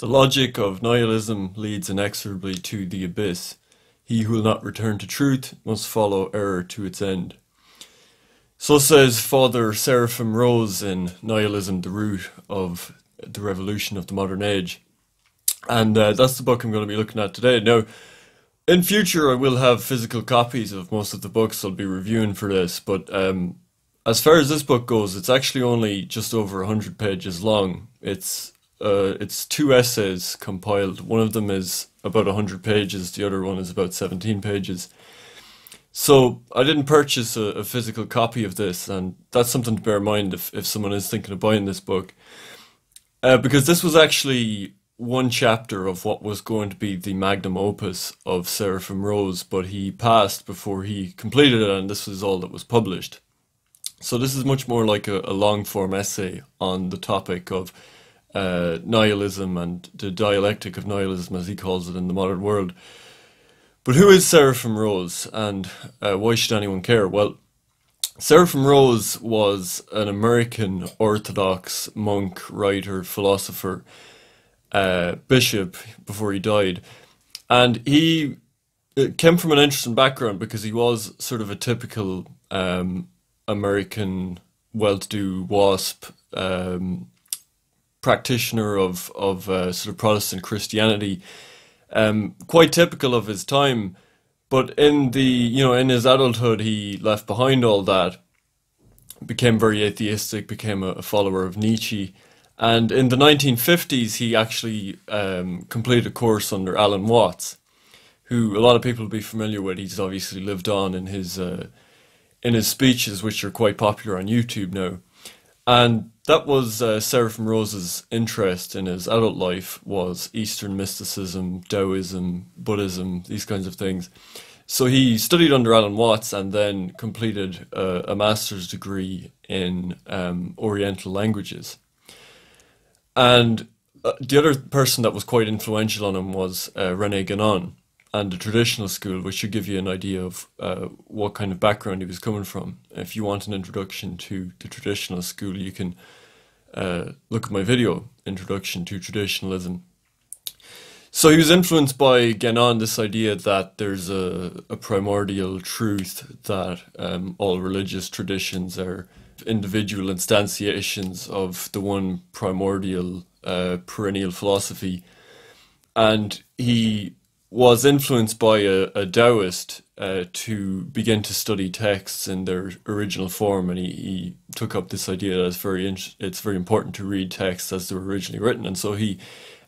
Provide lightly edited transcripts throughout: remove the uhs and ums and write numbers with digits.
The logic of nihilism leads inexorably to the abyss. He who will not return to truth must follow error to its end. So says Father Seraphim Rose in Nihilism, the Root of the Revolution of the Modern Age. And that's the book I'm going to be looking at today. Now, in future I will have physical copies of most of the books I'll be reviewing for this, but as far as this book goes, it's actually only just over 100 pages long. It's two essays compiled. One of them is about 100 pages, the other one is about 17 pages. So I didn't purchase a physical copy of this, and that's something to bear in mind if someone is thinking of buying this book. Because this was actually one chapter of what was going to be the magnum opus of Seraphim Rose, but he passed before he completed it, and this was all that was published. So this is much more like a long-form essay on the topic of nihilism and the dialectic of nihilism, as he calls it, in the modern world. But who is Seraphim Rose, and why should anyone care? Well, Seraphim Rose was an American Orthodox monk, writer, philosopher, bishop before he died. And he came from an interesting background because he was sort of a typical American well-to-do WASP practitioner of sort of Protestant Christianity, quite typical of his time. But in in his adulthood, he left behind all that, became very atheistic, became a follower of Nietzsche. And in the 1950s, he actually completed a course under Alan Watts, who a lot of people will be familiar with. He's obviously lived on in his speeches, which are quite popular on YouTube now. And that was Seraphim Rose's interest in his adult life, was Eastern mysticism, Taoism, Buddhism, these kinds of things. So he studied under Alan Watts and then completed a master's degree in Oriental languages. And the other person that was quite influential on him was René Guénon and the traditional school, which should give you an idea of what kind of background he was coming from. If you want an introduction to the traditional school, you can look at my video, Introduction to Traditionalism. So he was influenced by Guénon, this idea that there's a primordial truth, that all religious traditions are individual instantiations of the one primordial perennial philosophy. And he was influenced by a Taoist to begin to study texts in their original form, and he took up this idea that it's very important to read texts as they were originally written, and so he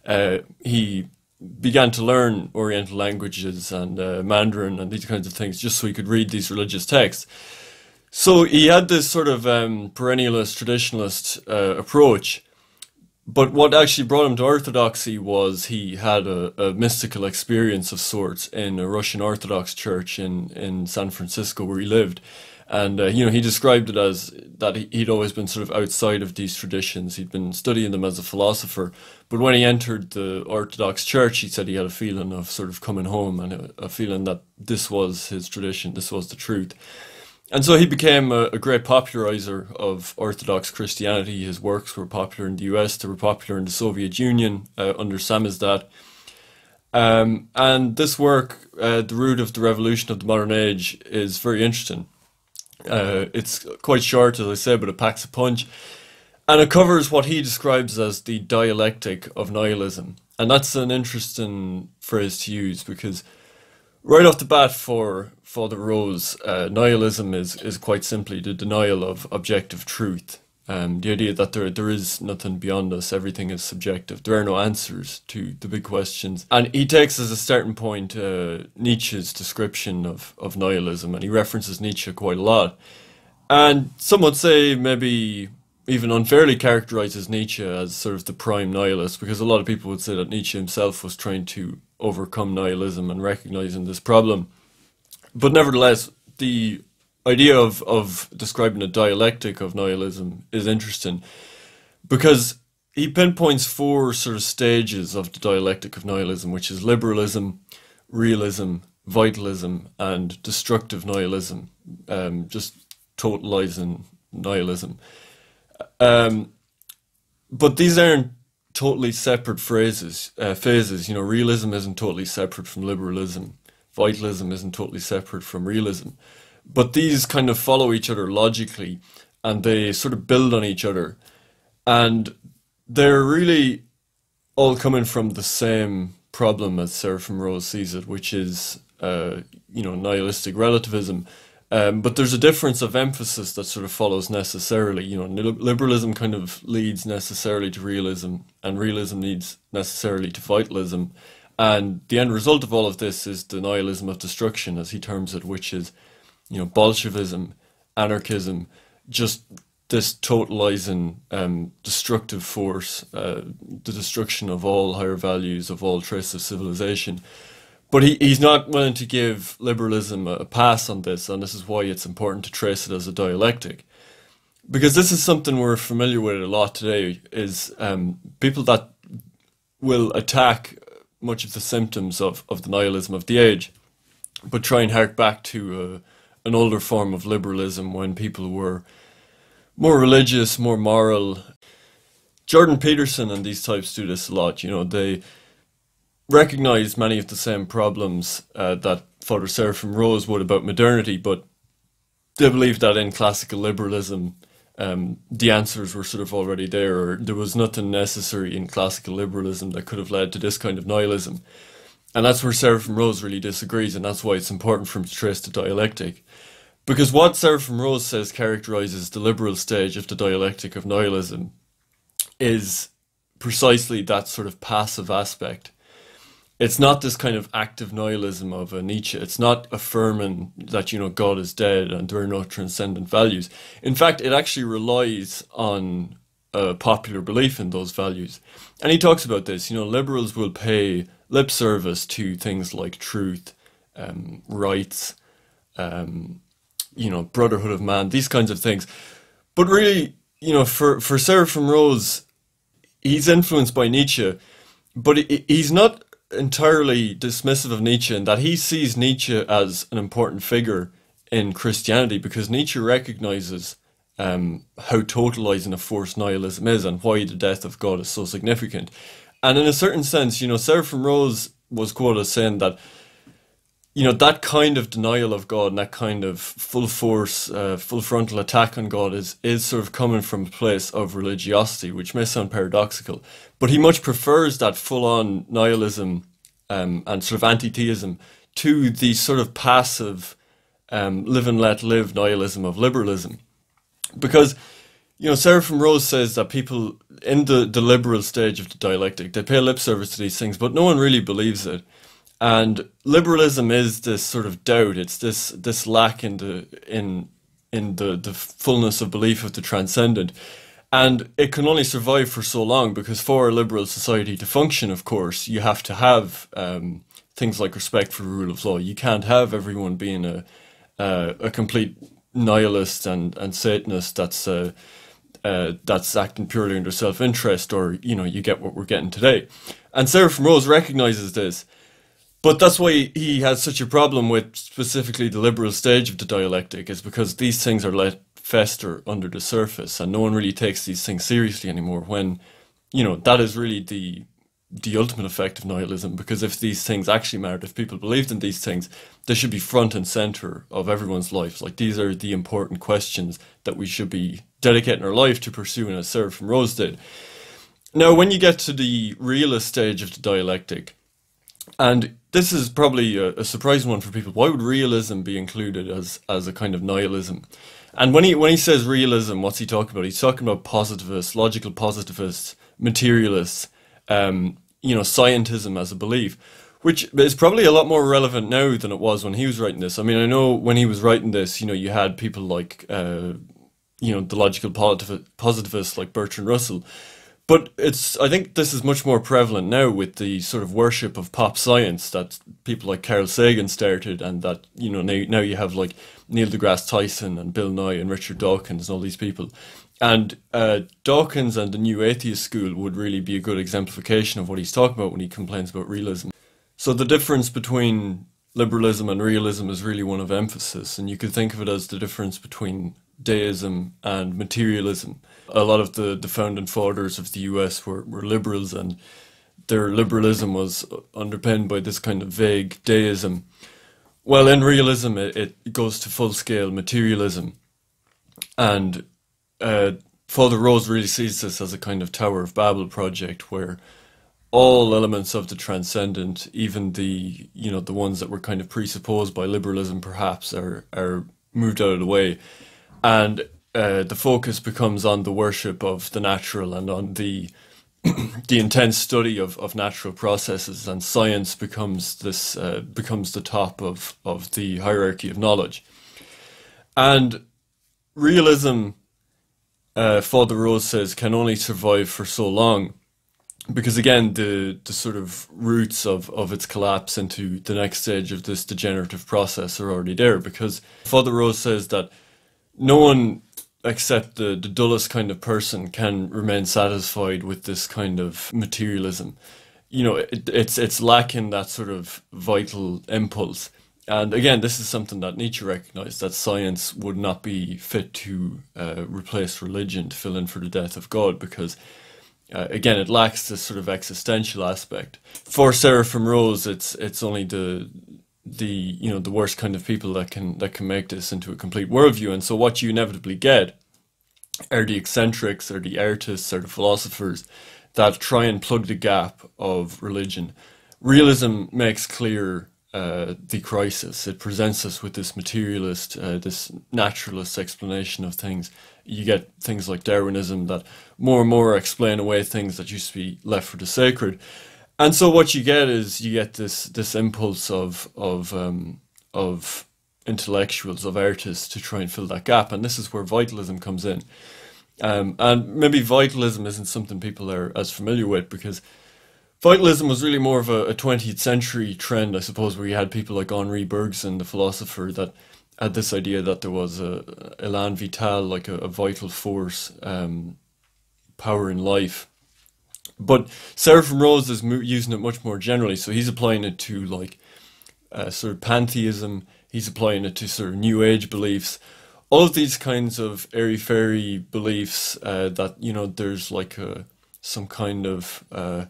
began to learn Oriental languages and Mandarin and these kinds of things just so he could read these religious texts. So he had this sort of perennialist, traditionalist approach. But what actually brought him to orthodoxy was he had a mystical experience of sorts in a Russian Orthodox church in San Francisco where he lived. And, he described it as that he'd always been sort of outside of these traditions. He'd been studying them as a philosopher. But when he entered the Orthodox church, he said he had a feeling of sort of coming home and a feeling that this was his tradition, this was the truth. And so he became a great popularizer of Orthodox Christianity. His works were popular in the US, they were popular in the Soviet Union under samizdat. And this work, The Root of the Revolution of the Modern Age, is very interesting. It's quite short, as I said, but it packs a punch. And it covers what he describes as the dialectic of nihilism. And that's an interesting phrase to use because right off the bat for Father Rose, nihilism is quite simply the denial of objective truth. The idea that there is nothing beyond us, everything is subjective. There are no answers to the big questions. And he takes as a starting point Nietzsche's description of nihilism, and he references Nietzsche quite a lot. And some would say maybe even unfairly characterizes Nietzsche as sort of the prime nihilist, because a lot of people would say that Nietzsche himself was trying to overcome nihilism and recognizing this problem. But nevertheless, the idea of describing a dialectic of nihilism is interesting because he pinpoints four sort of stages of the dialectic of nihilism, which is liberalism, realism, vitalism, and destructive nihilism, just totalizing nihilism. But these aren't totally separate phases. You know, realism isn't totally separate from liberalism. Vitalism isn't totally separate from realism. But these kind of follow each other logically, and they sort of build on each other. And they're really all coming from the same problem as Seraphim Rose sees it, which is, nihilistic relativism. But there's a difference of emphasis that sort of follows necessarily. You know, liberalism kind of leads necessarily to realism, and realism leads necessarily to vitalism. And the end result of all of this is the nihilism of destruction, as he terms it, which is, Bolshevism, anarchism, just this totalizing, destructive force, the destruction of all higher values, of all traces of civilization. But he's not willing to give liberalism a pass on this, and this is why it's important to trace it as a dialectic. Because this is something we're familiar with a lot today, is people that will attack much of the symptoms of the nihilism of the age, but try and hark back to an older form of liberalism when people were more religious, more moral. Jordan Peterson and these types do this a lot. They recognize many of the same problems that Father Seraphim Rose would about modernity, but they believe that in classical liberalism, the answers were sort of already there, or there was nothing necessary in classical liberalism that could have led to this kind of nihilism. And that's where Seraphim Rose really disagrees, and that's why it's important for him to trace the dialectic. Because what Seraphim Rose says characterizes the liberal stage of the dialectic of nihilism is precisely that sort of passive aspect. It's not this kind of active nihilism of a Nietzsche. It's not affirming that, God is dead and there are no transcendent values. In fact, it actually relies on a popular belief in those values. And he talks about this. Liberals will pay lip service to things like truth, rights, brotherhood of man, these kinds of things. But really, for Seraphim Rose, he's influenced by Nietzsche, but he's not entirely dismissive of Nietzsche, in that he sees Nietzsche as an important figure in Christianity, because Nietzsche recognizes how totalizing a force nihilism is and why the death of God is so significant. And in a certain sense, Seraphim Rose was quoted as saying that, that kind of denial of God and that kind of full force, full frontal attack on God is sort of coming from a place of religiosity, which may sound paradoxical. But he much prefers that full-on nihilism and sort of anti-theism to the sort of passive live and let live nihilism of liberalism. Because, Seraphim Rose says that people in the liberal stage of the dialectic, they pay lip service to these things, but no one really believes it. And liberalism is this sort of doubt. It's this lack in the fullness of belief of the transcendent. And it can only survive for so long, because for a liberal society to function, of course, you have to have things like respect for the rule of law. You can't have everyone being a complete nihilist and Satanist that's acting purely under self-interest, or, you get what we're getting today. And Seraphim Rose recognizes this. But that's why he has such a problem with specifically the liberal stage of the dialectic, is because these things are let fester under the surface, and no one really takes these things seriously anymore, when, that is really the ultimate effect of nihilism. Because if these things actually mattered, if people believed in these things, they should be front and center of everyone's lives. Like, these are the important questions that we should be dedicating our life to pursuing, as Seraphim Rose did. Now, when you get to the realist stage of the dialectic, and this is probably a surprising one for people, why would realism be included as a kind of nihilism? And when he says realism, what's he talking about? He's talking about positivists, logical positivists, materialists, scientism as a belief, which is probably a lot more relevant now than it was when he was writing this. I mean, I know when he was writing this, you had people like, the logical positivists like Bertrand Russell. But I think this is much more prevalent now with the sort of worship of pop science that people like Carl Sagan started, and that, now you have like Neil deGrasse Tyson and Bill Nye and Richard Dawkins and all these people. And Dawkins and the New Atheist School would really be a good exemplification of what he's talking about when he complains about realism. So the difference between liberalism and realism is really one of emphasis, and you could think of it as the difference between deism and materialism. A lot of the founding fathers of the US were liberals, and their liberalism was underpinned by this kind of vague deism. Well, in realism, it goes to full-scale materialism. And Father Rose really sees this as a kind of Tower of Babel project where all elements of the transcendent, even the ones that were kind of presupposed by liberalism perhaps, are moved out of the way. And the focus becomes on the worship of the natural and on the the intense study of natural processes, and science becomes the top of the hierarchy of knowledge. And realism, Father Rose says, can only survive for so long, because again the sort of roots of its collapse into the next stage of this degenerative process are already there, because Father Rose says that no one except the dullest kind of person can remain satisfied with this kind of materialism. It's lacking that sort of vital impulse. And again, this is something that Nietzsche recognized, that science would not be fit to replace religion, to fill in for the death of God, because again, it lacks this sort of existential aspect. For Seraphim Rose, it's only the worst kind of people that can make this into a complete worldview. And so what you inevitably get are the eccentrics, or the artists, or the philosophers that try and plug the gap of religion. Realism makes clear the crisis. It presents us with this materialist, this naturalist explanation of things. You get things like Darwinism that more and more explain away things that used to be left for the sacred. And so what you get is this impulse of intellectuals, of artists, to try and fill that gap, and this is where vitalism comes in. And maybe vitalism isn't something people are as familiar with, because vitalism was really more of a 20th century trend, I suppose, where you had people like Henri Bergson, the philosopher, that had this idea that there was a élan vital, like a vital force, power in life. But Seraphim Rose is using it much more generally, so he's applying it to like sort of pantheism, he's applying it to sort of New Age beliefs, all of these kinds of airy-fairy beliefs that, there's like some kind of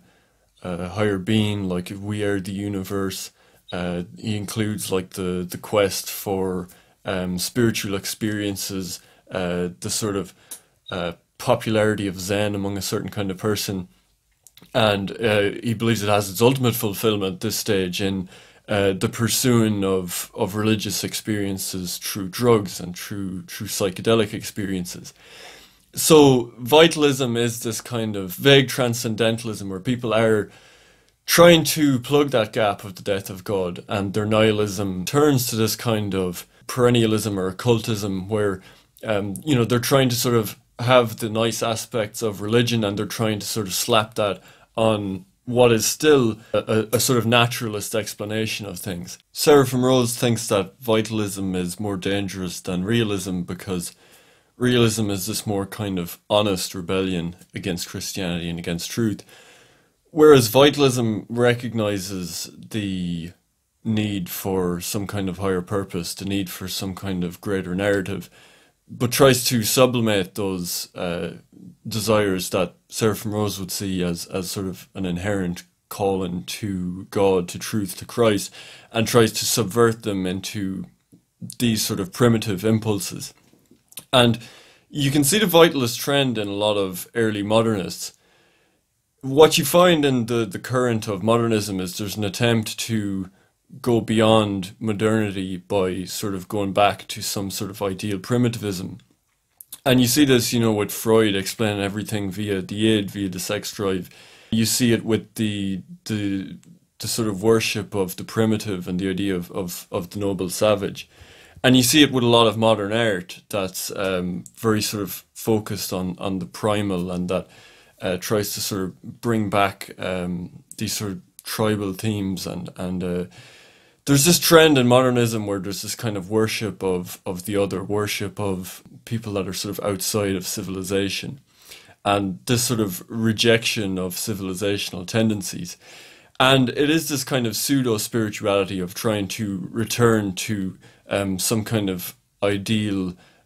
higher being, like we are the universe. He includes like the quest for spiritual experiences, the sort of popularity of Zen among a certain kind of person. And he believes it has its ultimate fulfillment at this stage in the pursuing of religious experiences through drugs and through psychedelic experiences. So vitalism is this kind of vague transcendentalism where people are trying to plug that gap of the death of God, and their nihilism turns to this kind of perennialism or occultism where they're trying to sort of have the nice aspects of religion, and they're trying to sort of slap that on what is still a sort of naturalist explanation of things. Seraphim Rose thinks that vitalism is more dangerous than realism, because realism is this more kind of honest rebellion against Christianity and against truth, whereas vitalism recognizes the need for some kind of higher purpose, the need for some kind of greater narrative, but tries to sublimate those desires that Seraphim Rose would see as sort of an inherent calling to God, to truth, to Christ, and tries to subvert them into these sort of primitive impulses. And you can see the vitalist trend in a lot of early modernists. What you find in the current of modernism is there's an attempt to go beyond modernity by sort of going back to some sort of ideal primitivism. And you see this, with Freud explaining everything via the id, via the sex drive. You see it with the sort of worship of the primitive and the idea of the noble savage. And you see it with a lot of modern art that's very sort of focused on the primal, and that tries to sort of bring back these sort of tribal themes, and there's this trend in modernism where there's this kind of worship of the other, worship of people that are sort of outside of civilization, and this sort of rejection of civilizational tendencies. And it is this kind of pseudo-spirituality of trying to return to some kind of ideal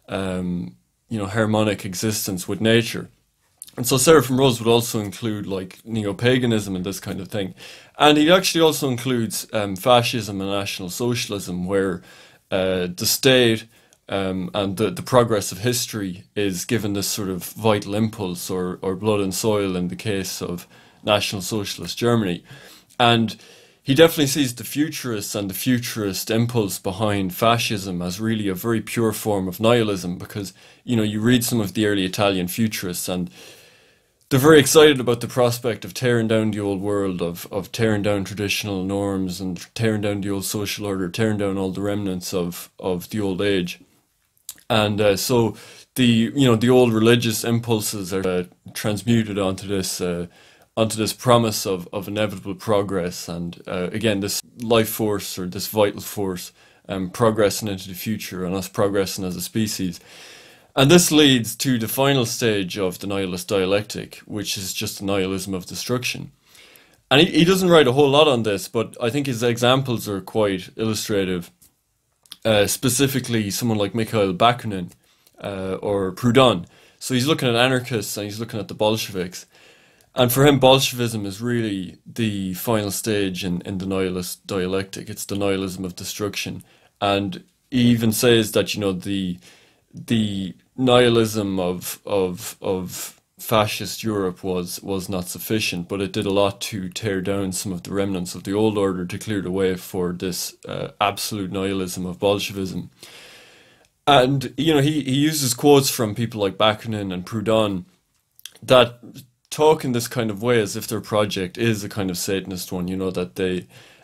harmonic existence with nature. And so Seraphim Rose would also include like neo-paganism and this kind of thing. And he actually also includes fascism and National Socialism, where the state and the progress of history is given this sort of vital impulse or blood and soil in the case of National Socialist Germany. And he definitely sees the futurists and the futurist impulse behind fascism as really a very pure form of nihilism, because, you read some of the early Italian futurists and they're very excited about the prospect of tearing down the old world, of tearing down traditional norms and tearing down the old social order, tearing down all the remnants of the old age. And so the old religious impulses are transmuted onto this promise of inevitable progress, and again this life force or this vital force progressing into the future and us progressing as a species. And this leads to the final stage of the nihilist dialectic, which is just the nihilism of destruction. And he doesn't write a whole lot on this, but I think his examples are quite illustrative. Specifically, someone like Mikhail Bakunin or Proudhon. So he's looking at anarchists and he's looking at the Bolsheviks. And for him, Bolshevism is really the final stage in the nihilist dialectic. It's the nihilism of destruction. And he even says that, the nihilism of fascist Europe was not sufficient, but it did a lot to tear down some of the remnants of the old order to clear the way for this absolute nihilism of Bolshevism. And, he uses quotes from people like Bakunin and Proudhon that talk in this kind of way as if their project is a kind of Satanist one, that they,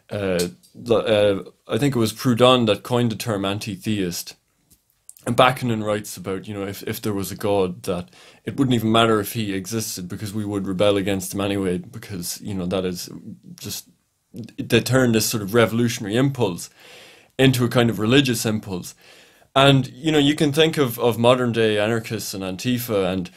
I think it was Proudhon that coined the term anti-theist. And Bakunin writes about, if there was a God, that it wouldn't even matter if he existed because we would rebel against him anyway, because, that is just, they turn this sort of revolutionary impulse into a kind of religious impulse. And, you can think of modern day anarchists and Antifa, and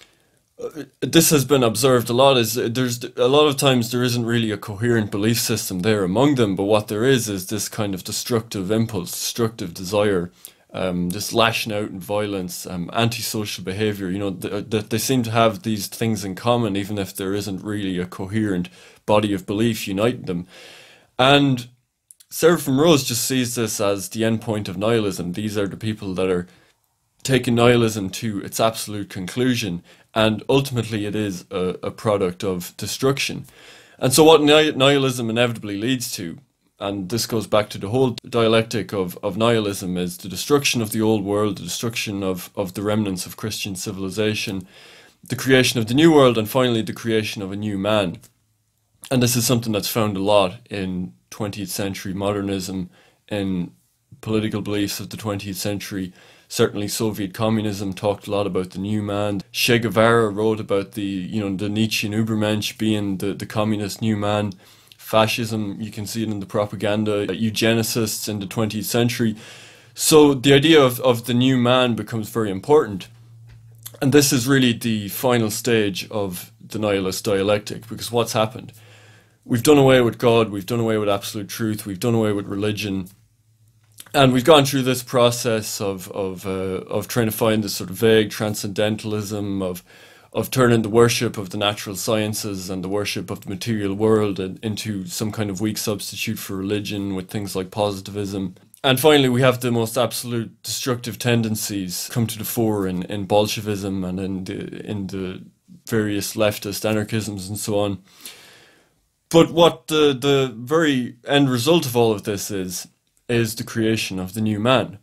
this has been observed a lot, is there's a lot of times there isn't really a coherent belief system there among them, but what there is this kind of destructive impulse, destructive desire, this lashing out in violence, antisocial behavior, that they seem to have these things in common, even if there isn't really a coherent body of belief uniting them. And Seraphim Rose just sees this as the end point of nihilism. These are the people that are taking nihilism to its absolute conclusion, and ultimately it is a product of destruction. And so what nihilism inevitably leads to, and this goes back to the whole dialectic of nihilism, is the destruction of the old world, the destruction of the remnants of Christian civilization, the creation of the new world, and finally the creation of a new man. And this is something that's found a lot in 20th century modernism, in political beliefs of the 20th century. Certainly Soviet communism talked a lot about the new man. Che Guevara wrote about the Nietzschean Übermensch being the communist new man. Fascism, you can see it in the propaganda, eugenicists in the 20th century. So the idea of the new man becomes very important. And this is really the final stage of the nihilist dialectic, because what's happened? We've done away with God, we've done away with absolute truth, we've done away with religion, and we've gone through this process of trying to find this sort of vague transcendentalism, of turning the worship of the natural sciences and the worship of the material world into some kind of weak substitute for religion with things like positivism. And finally, we have the most absolute destructive tendencies come to the fore in Bolshevism and in the various leftist anarchisms and so on. But what the very end result of all of this is the creation of the new man.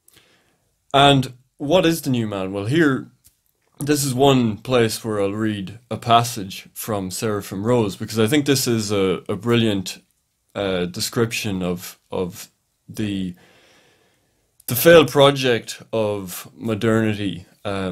And what is the new man? Well, this is one place where I'll read a passage from Seraphim Rose, because I think this is a brilliant description of the failed project of modernity,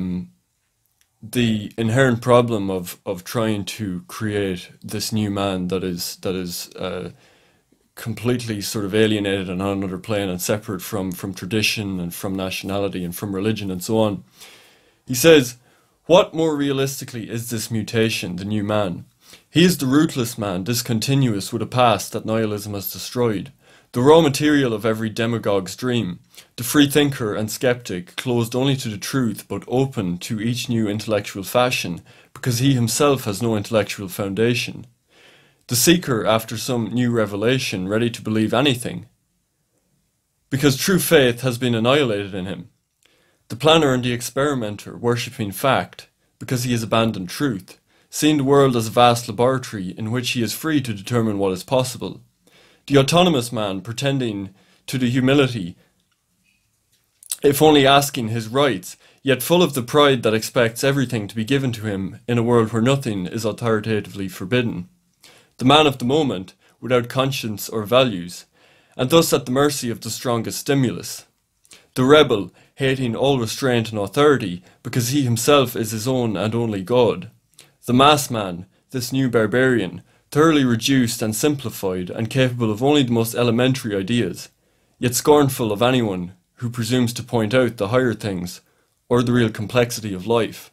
the inherent problem of trying to create this new man that is completely sort of alienated and on another plane and separate from tradition and from nationality and from religion and so on. He says, what more realistically is this mutation, the new man? He is the rootless man, discontinuous with a past that nihilism has destroyed, the raw material of every demagogue's dream, the free thinker and skeptic closed only to the truth but open to each new intellectual fashion because he himself has no intellectual foundation, the seeker after some new revelation ready to believe anything, because true faith has been annihilated in him, the planner and the experimenter worshipping fact because he has abandoned truth, seeing the world as a vast laboratory in which he is free to determine what is possible, the autonomous man pretending to the humility, if only asking his rights, yet full of the pride that expects everything to be given to him in a world where nothing is authoritatively forbidden, the man of the moment, without conscience or values, and thus at the mercy of the strongest stimulus, the rebel, hating all restraint and authority because he himself is his own and only God, the mass man, this new barbarian, thoroughly reduced and simplified and capable of only the most elementary ideas, yet scornful of anyone who presumes to point out the higher things or the real complexity of life.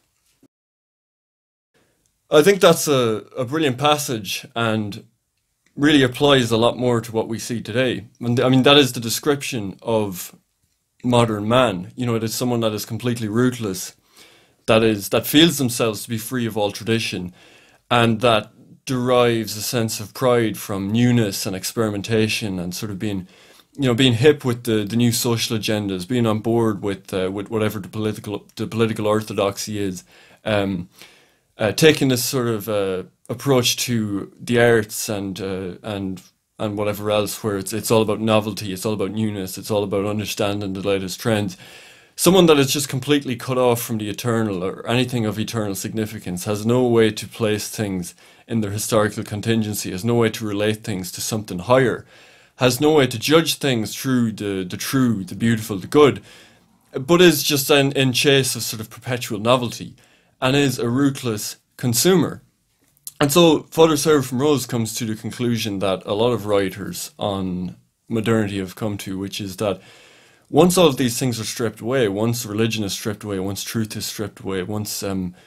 I think that's a brilliant passage and really applies a lot more to what we see today. And I mean, that is the description of modern man. You know, it is someone that is completely rootless, that feels themselves to be free of all tradition, and that derives a sense of pride from newness and experimentation and sort of being hip with the new social agendas, being on board with whatever the political orthodoxy is, taking this sort of approach to the arts and whatever else, where it's all about novelty, it's all about newness, it's all about understanding the latest trends. Someone that is just completely cut off from the eternal or anything of eternal significance, has no way to place things in their historical contingency, has no way to relate things to something higher, has no way to judge things through the true, the beautiful, the good, but is just in chase of sort of perpetual novelty, and is a ruthless consumer. And so Father Seraphim Rose comes to the conclusion that a lot of writers on modernity have come to, which is that once all of these things are stripped away, once religion is stripped away, once truth is stripped away, once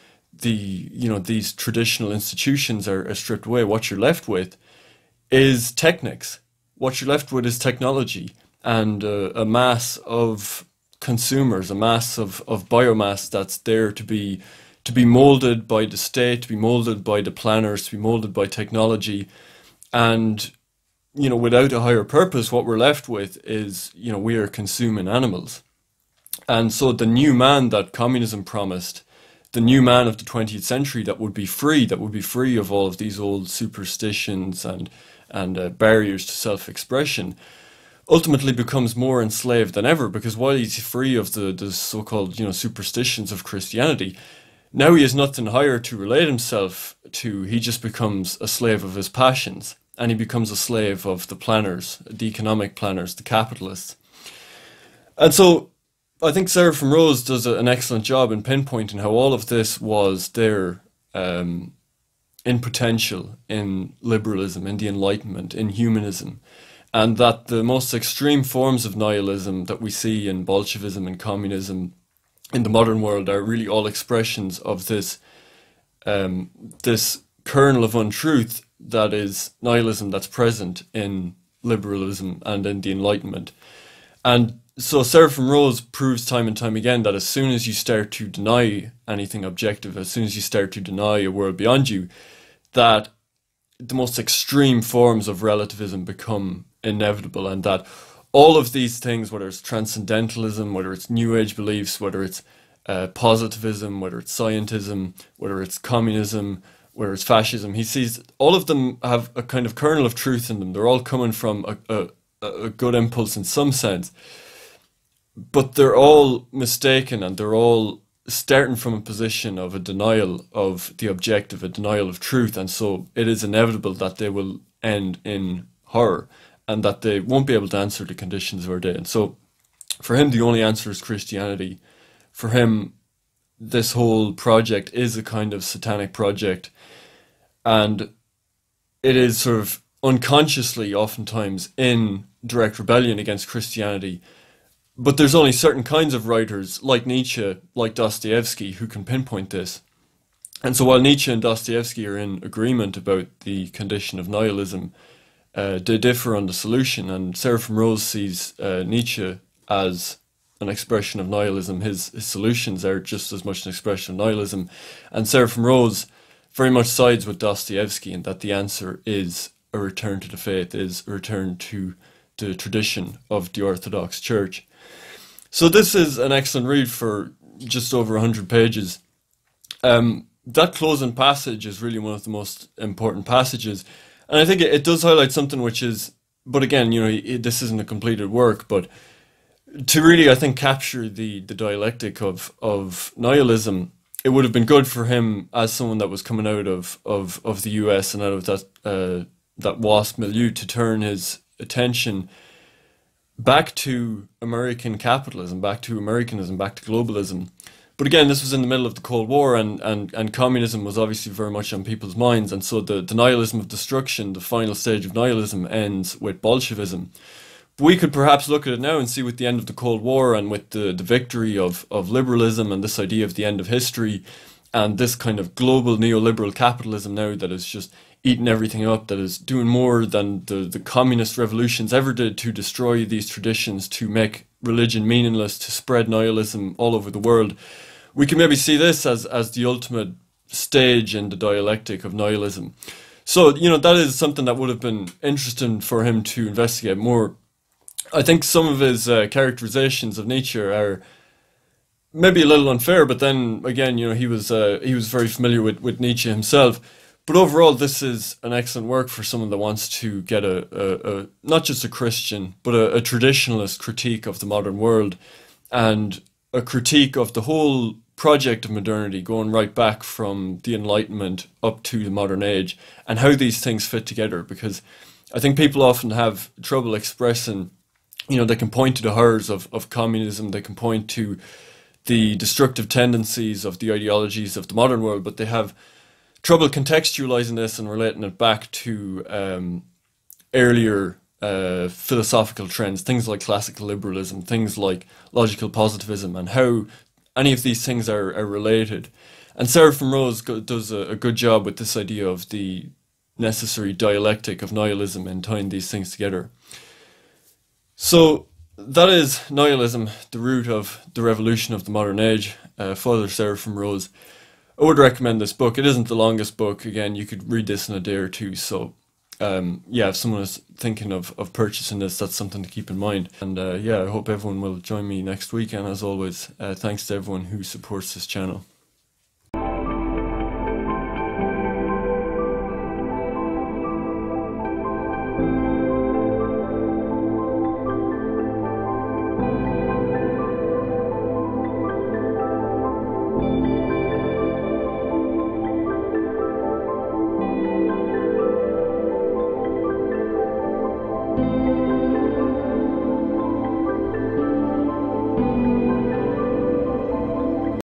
these traditional institutions are stripped away, what you're left with is technics. What you're left with is technology and a mass of consumers, a mass of biomass that's there to be molded by the state, to be molded by the planners, to be molded by technology. And without a higher purpose, what we're left with is, we are consuming animals. And so the new man that communism promised, the new man of the 20th century that would be free of all of these old superstitions and barriers to self-expression, ultimately becomes more enslaved than ever, because while he's free of the so-called superstitions of Christianity, now he has nothing higher to relate himself to. He just becomes a slave of his passions. And he becomes a slave of the planners, the economic planners, the capitalists. And so I think Seraphim Rose does an excellent job in pinpointing how all of this was there in potential in liberalism, in the Enlightenment, in humanism. And that the most extreme forms of nihilism that we see in Bolshevism and communism in the modern world are really all expressions of this kernel of untruth that is nihilism that's present in liberalism and in the Enlightenment. And so Seraphim Rose proves time and time again that as soon as you start to deny anything objective, as soon as you start to deny a world beyond you, that the most extreme forms of relativism become inevitable, and that all of these things, whether it's transcendentalism, whether it's New Age beliefs, whether it's positivism, whether it's scientism, whether it's communism, whether it's fascism, he sees all of them have a kind of kernel of truth in them. They're all coming from a good impulse in some sense, but they're all mistaken, and they're all starting from a position of a denial of the objective, a denial of truth, and so it is inevitable that they will end in horror, and that they won't be able to answer the conditions of our day. And so for him, the only answer is Christianity. For him, this whole project is a kind of satanic project, and it is sort of unconsciously oftentimes in direct rebellion against Christianity. But there's only certain kinds of writers, like Nietzsche, like Dostoevsky, who can pinpoint this. And so while Nietzsche and Dostoevsky are in agreement about the condition of nihilism, they differ on the solution. And Seraphim Rose sees Nietzsche as an expression of nihilism. His solutions are just as much an expression of nihilism. And Seraphim Rose very much sides with Dostoevsky in that the answer is a return to the faith, is a return to the tradition of the Orthodox Church. So this is an excellent read for just over 100 pages. That closing passage is really one of the most important passages. And I think it does highlight something which is, but again, this isn't a completed work, but to really, I think, capture the dialectic of nihilism, it would have been good for him as someone that was coming out of the US and out of that WASP milieu to turn his attention back to American capitalism, back to Americanism, back to globalism. But again, this was in the middle of the Cold War, and communism was obviously very much on people's minds, and so the nihilism of destruction, the final stage of nihilism, ends with Bolshevism. But we could perhaps look at it now and see with the end of the Cold War and with the victory of liberalism and this idea of the end of history and this kind of global neoliberal capitalism now that is just eating everything up, that is doing more than the communist revolutions ever did to destroy these traditions, to make religion meaningless, to spread nihilism all over the world. We can maybe see this as the ultimate stage in the dialectic of nihilism. So, that is something that would have been interesting for him to investigate more. I think some of his characterizations of Nietzsche are maybe a little unfair, but then again, he was very familiar with Nietzsche himself. But overall, this is an excellent work for someone that wants to get a not just a Christian, but a traditionalist critique of the modern world, and a critique of the whole project of modernity, going right back from the Enlightenment up to the modern age, and how these things fit together. Because I think people often have trouble expressing, they can point to the horrors of communism, they can point to the destructive tendencies of the ideologies of the modern world, but they have trouble contextualizing this and relating it back to earlier philosophical trends, things like classical liberalism, things like logical positivism, and how any of these things are related. And Seraphim Rose does a good job with this idea of the necessary dialectic of nihilism and tying these things together. So that is Nihilism, the Root of the Revolution of the Modern Age, Father Seraphim Rose. I would recommend this book. It isn't the longest book. Again, you could read this in a day or two. So if someone is thinking of purchasing this, that's something to keep in mind. And I hope everyone will join me next week. And as always, thanks to everyone who supports this channel.